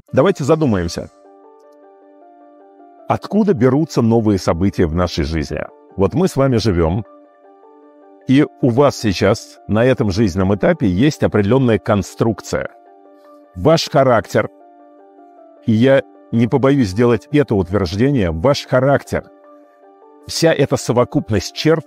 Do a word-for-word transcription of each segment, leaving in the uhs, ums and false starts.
Давайте задумаемся. Откуда берутся новые события в нашей жизни? Вот мы с вами живем, и у вас сейчас на этом жизненном этапе есть определенная конструкция. Ваш характер, и я не побоюсь сделать это утверждение, ваш характер, вся эта совокупность черт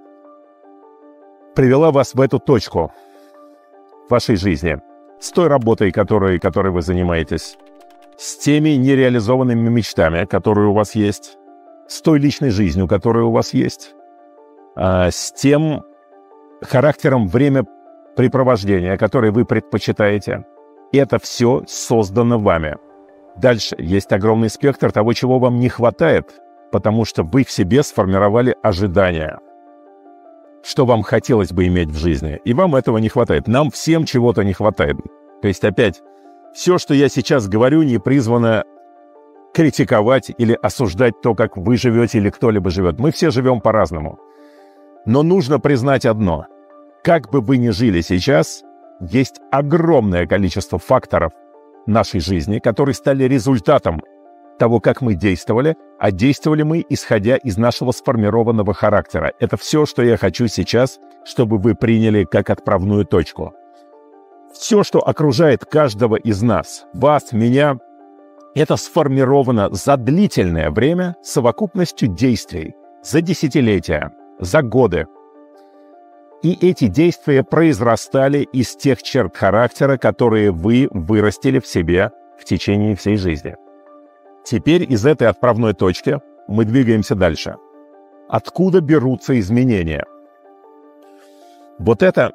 привела вас в эту точку в вашей жизни, с той работой, которой, которой вы занимаетесь, с теми нереализованными мечтами, которые у вас есть, с той личной жизнью, которая у вас есть, с тем характером времяпрепровождения, которое вы предпочитаете. Это все создано вами. Дальше есть огромный спектр того, чего вам не хватает, потому что вы в себе сформировали ожидания, что вам хотелось бы иметь в жизни, и вам этого не хватает. Нам всем чего-то не хватает. То есть опять, все, что я сейчас говорю, не призвано критиковать или осуждать то, как вы живете или кто-либо живет. Мы все живем по-разному. Но нужно признать одно. Как бы вы ни жили сейчас, есть огромное количество факторов нашей жизни, которые стали результатом того, как мы действовали, а действовали мы, исходя из нашего сформированного характера. Это все, что я хочу сейчас, чтобы вы приняли как отправную точку. Все, что окружает каждого из нас, вас, меня, это сформировано за длительное время совокупностью действий, за десятилетия, за годы. И эти действия произрастали из тех черт характера, которые вы вырастили в себе в течение всей жизни. Теперь из этой отправной точки мы двигаемся дальше. Откуда берутся изменения? Вот это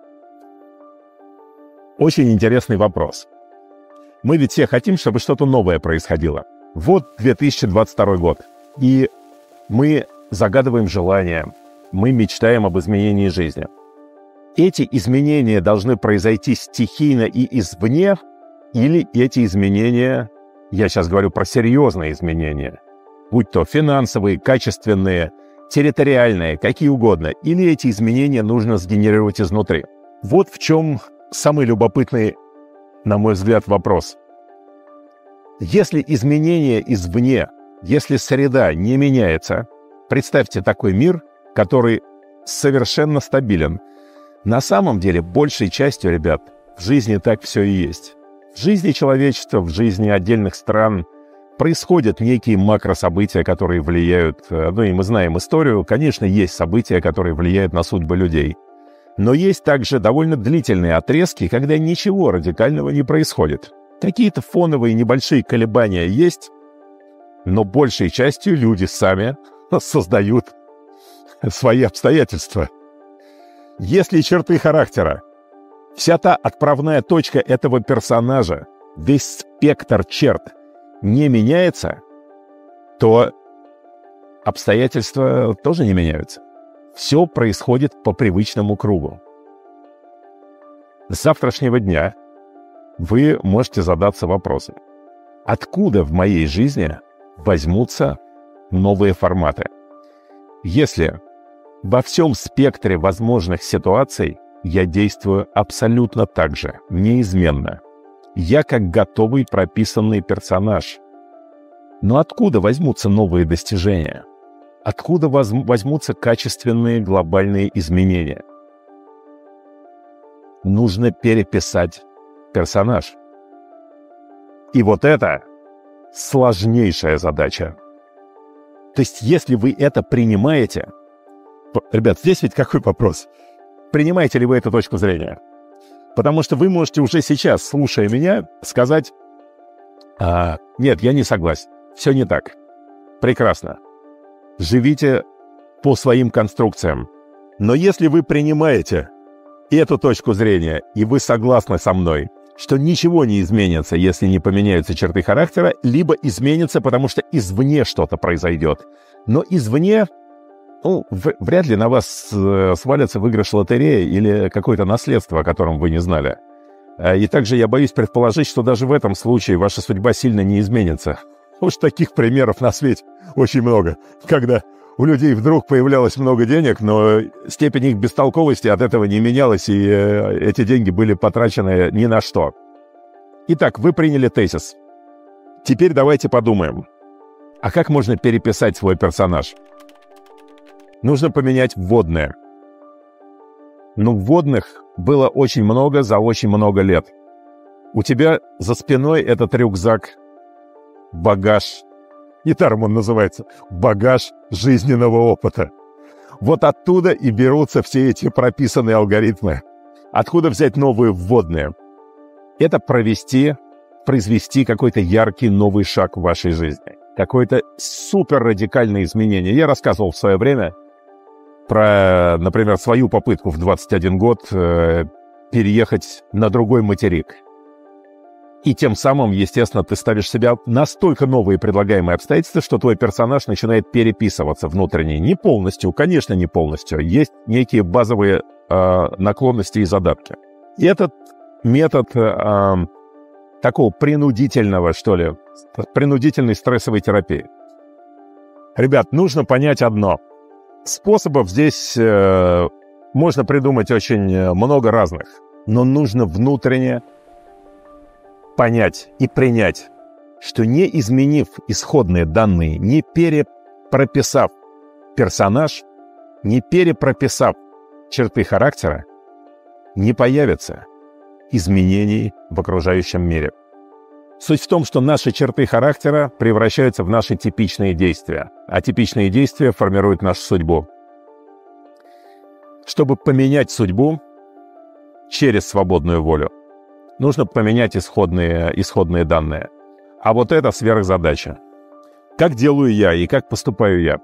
очень интересный вопрос. Мы ведь все хотим, чтобы что-то новое происходило. Вот две тысячи двадцать второй год, и мы загадываем желания, мы мечтаем об изменении жизни. Эти изменения должны произойти стихийно и извне, или эти изменения, я сейчас говорю про серьезные изменения, будь то финансовые, качественные, территориальные, какие угодно, или эти изменения нужно сгенерировать изнутри. Вот в чем самый любопытный, на мой взгляд, вопрос. Если изменения извне, если среда не меняется, представьте такой мир, который совершенно стабилен. На самом деле, большей частью, ребят, в жизни так все и есть. В жизни человечества, в жизни отдельных стран происходят некие макрособытия, которые влияют... Ну и мы знаем историю. Конечно, есть события, которые влияют на судьбы людей. Но есть также довольно длительные отрезки, когда ничего радикального не происходит. Какие-то фоновые небольшие колебания есть, но большей частью люди сами создают свои обстоятельства. Если черты характера, вся та отправная точка этого персонажа, весь спектр черт не меняется, то обстоятельства тоже не меняются. Все происходит по привычному кругу. С завтрашнего дня вы можете задаться вопросом: откуда в моей жизни возьмутся новые форматы? Если во всем спектре возможных ситуаций я действую абсолютно так же, неизменно. Я как готовый прописанный персонаж. Но откуда возьмутся новые достижения? Откуда возьмутся качественные глобальные изменения? Нужно переписать персонаж. И вот это сложнейшая задача. То есть, если вы это принимаете... Ребят, здесь ведь какой вопрос? Принимаете ли вы эту точку зрения? Потому что вы можете уже сейчас, слушая меня, сказать: а, нет, я не согласен, все не так. Прекрасно. Живите по своим конструкциям. Но если вы принимаете эту точку зрения, и вы согласны со мной, что ничего не изменится, если не поменяются черты характера, либо изменится, потому что извне что-то произойдет. Но извне... Ну, вряд ли на вас свалится выигрыш лотереи или какое-то наследство, о котором вы не знали. И также я боюсь предположить, что даже в этом случае ваша судьба сильно не изменится. Уж таких примеров на свете очень много, когда у людей вдруг появлялось много денег, но степень их бестолковости от этого не менялась, и эти деньги были потрачены ни на что. Итак, вы приняли тезис. Теперь давайте подумаем, а как можно переписать свой персонаж? Нужно поменять вводное. Но вводных было очень много за очень много лет. У тебя за спиной этот рюкзак, багаж, недаром он называется, багаж жизненного опыта. Вот оттуда и берутся все эти прописанные алгоритмы. Откуда взять новые вводные? Это провести, произвести какой-то яркий новый шаг в вашей жизни. Какое-то супер радикальное изменение. Я рассказывал в свое время про, например, свою попытку в двадцать один год э, переехать на другой материк. И тем самым, естественно, ты ставишь себя настолько новые предлагаемые обстоятельства, что твой персонаж начинает переписываться внутренне. Не полностью, конечно, не полностью. Есть некие базовые э, наклонности и задатки. И этот метод э, такого принудительного, что ли, принудительной стрессовой терапии. Ребят, нужно понять одно. Способов здесь э, можно придумать очень много разных, но нужно внутренне понять и принять, что не изменив исходные данные, не перепрописав персонаж, не перепрописав черты характера, не появится изменений в окружающем мире. Суть в том, что наши черты характера превращаются в наши типичные действия, а типичные действия формируют нашу судьбу. Чтобы поменять судьбу через свободную волю, нужно поменять исходные, исходные данные. А вот это сверхзадача. Как делаю я и как поступаю я?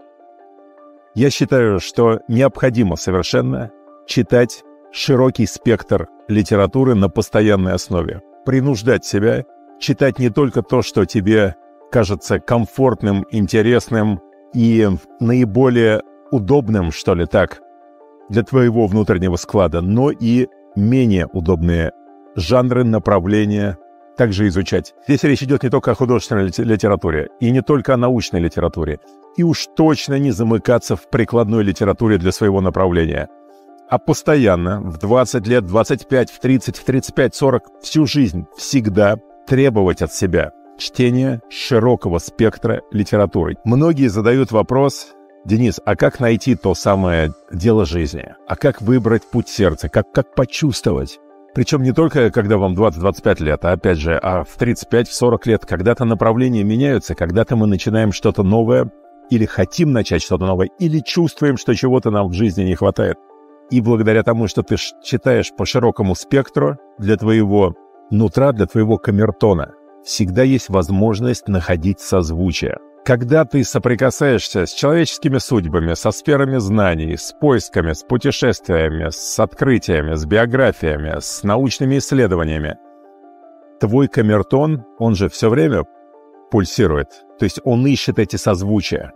Я считаю, что необходимо совершенно читать широкий спектр литературы на постоянной основе. Принуждать себя читать не только то, что тебе кажется комфортным, интересным и наиболее удобным, что ли, так, для твоего внутреннего склада, но и менее удобные жанры, направления также изучать. Здесь речь идет не только о художественной литературе и не только о научной литературе. И уж точно не замыкаться в прикладной литературе для своего направления. А постоянно, в двадцать лет, двадцать пять, в тридцать, в тридцать пять, сорок, всю жизнь, всегда требовать от себя чтения широкого спектра литературы. Многие задают вопрос: Денис, а как найти то самое дело жизни? А как выбрать путь сердца? Как, как почувствовать? Причем не только, когда вам двадцать-двадцать пять лет, а опять же, а в тридцать пять сорок лет, когда-то направления меняются, когда-то мы начинаем что-то новое, или хотим начать что-то новое, или чувствуем, что чего-то нам в жизни не хватает. И благодаря тому, что ты читаешь по широкому спектру, для твоего нутра, для твоего камертона, всегда есть возможность находить созвучие. Когда ты соприкасаешься с человеческими судьбами, со сферами знаний, с поисками, с путешествиями, с открытиями, с биографиями, с научными исследованиями, твой камертон, он же все время пульсирует, то есть он ищет эти созвучия.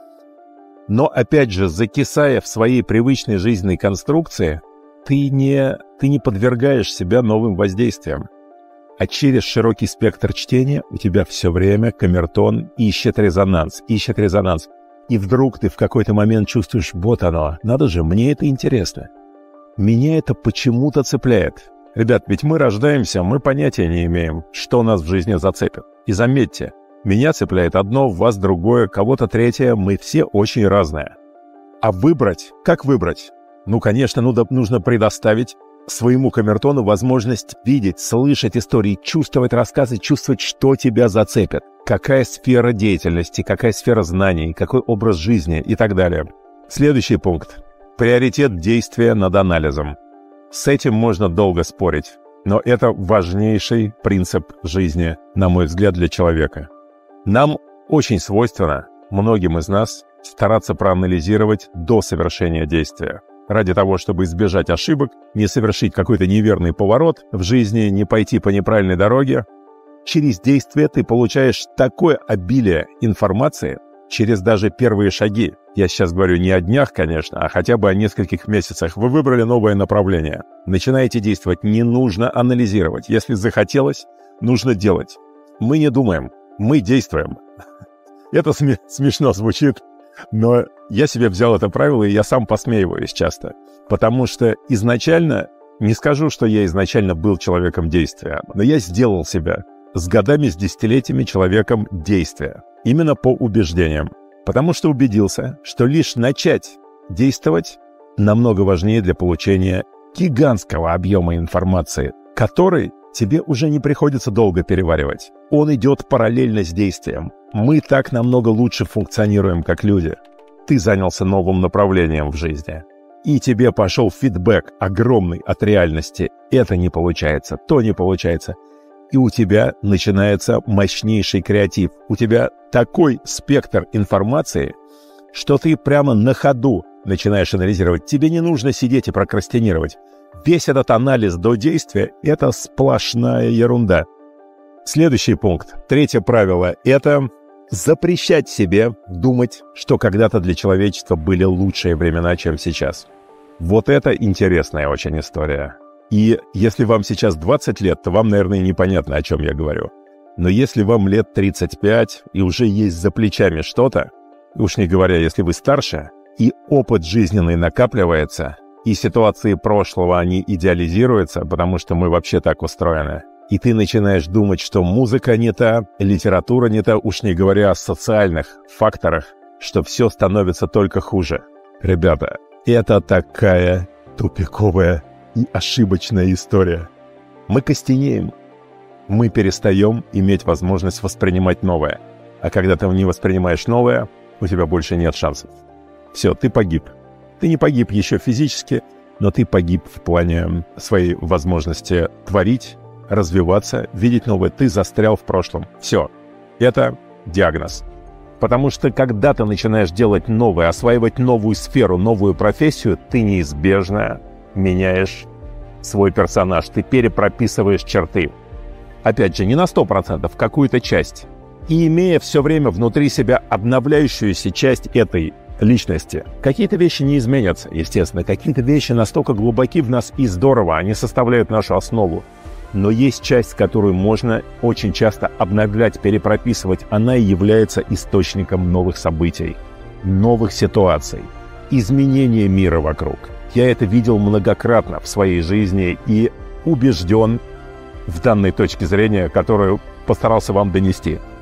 Но, опять же, закисая в своей привычной жизненной конструкции, ты не, ты не подвергаешь себя новым воздействиям. А через широкий спектр чтения у тебя все время камертон ищет резонанс, ищет резонанс. И вдруг ты в какой-то момент чувствуешь: вот оно, надо же, мне это интересно. Меня это почему-то цепляет. Ребят, ведь мы рождаемся, мы понятия не имеем, что нас в жизни зацепит. И заметьте, меня цепляет одно, вас другое, кого-то третье, мы все очень разные. А выбрать? Как выбрать? Ну, конечно, нужно предоставить своему камертону возможность видеть, слышать истории, чувствовать рассказы, чувствовать, что тебя зацепит. Какая сфера деятельности, какая сфера знаний, какой образ жизни и так далее. Следующий пункт. Приоритет действия над анализом. С этим можно долго спорить, но это важнейший принцип жизни, на мой взгляд, для человека. Нам очень свойственно, многим из нас, стараться проанализировать до совершения действия. Ради того, чтобы избежать ошибок, не совершить какой-то неверный поворот в жизни, не пойти по неправильной дороге. Через действие ты получаешь такое обилие информации, через даже первые шаги. Я сейчас говорю не о днях, конечно, а хотя бы о нескольких месяцах. Вы выбрали новое направление. Начинаете действовать. Не нужно анализировать. Если захотелось, нужно делать. Мы не думаем, мы действуем. Это сме- смешно звучит. Но я себе взял это правило, и я сам посмеиваюсь часто. Потому что изначально, не скажу, что я изначально был человеком действия, но я сделал себя с годами, с десятилетиями человеком действия. Именно по убеждениям. Потому что убедился, что лишь начать действовать намного важнее для получения гигантского объема информации, который тебе уже не приходится долго переваривать. Он идет параллельно с действием. Мы так намного лучше функционируем как люди. Ты занялся новым направлением в жизни. И тебе пошел фидбэк огромный от реальности. Это не получается, то не получается. И у тебя начинается мощнейший креатив. У тебя такой спектр информации, что ты прямо на ходу начинаешь анализировать. Тебе не нужно сидеть и прокрастинировать. Весь этот анализ до действия – это сплошная ерунда. Следующий пункт, третье правило – это запрещать себе думать, что когда-то для человечества были лучшие времена, чем сейчас. Вот это интересная очень история. И если вам сейчас двадцать лет, то вам, наверное, непонятно, о чем я говорю. Но если вам лет тридцать пять и уже есть за плечами что-то, уж не говоря, если вы старше, и опыт жизненный накапливается, и ситуации прошлого, они идеализируются, потому что мы вообще так устроены, и ты начинаешь думать, что музыка не та, литература не та, уж не говоря о социальных факторах, что все становится только хуже. Ребята, это такая тупиковая и ошибочная история. Мы костенеем. Мы перестаем иметь возможность воспринимать новое. А когда ты не воспринимаешь новое, у тебя больше нет шансов. Все, ты погиб. Ты не погиб еще физически, но ты погиб в плане своей возможности творить, развиваться, видеть новое. Ты застрял в прошлом. Все. Это диагноз. Потому что когда ты начинаешь делать новое, осваивать новую сферу, новую профессию, ты неизбежно меняешь свой персонаж. Ты перепрописываешь черты. Опять же, не на сто процентов, какую-то часть. И имея все время внутри себя обновляющуюся часть этой личности, какие-то вещи не изменятся, естественно. Какие-то вещи настолько глубоки в нас и здорово, они составляют нашу основу. Но есть часть, которую можно очень часто обновлять, перепрописывать. Она и является источником новых событий, новых ситуаций, изменения мира вокруг. Я это видел многократно в своей жизни и убежден в данной точке зрения, которую постарался вам донести.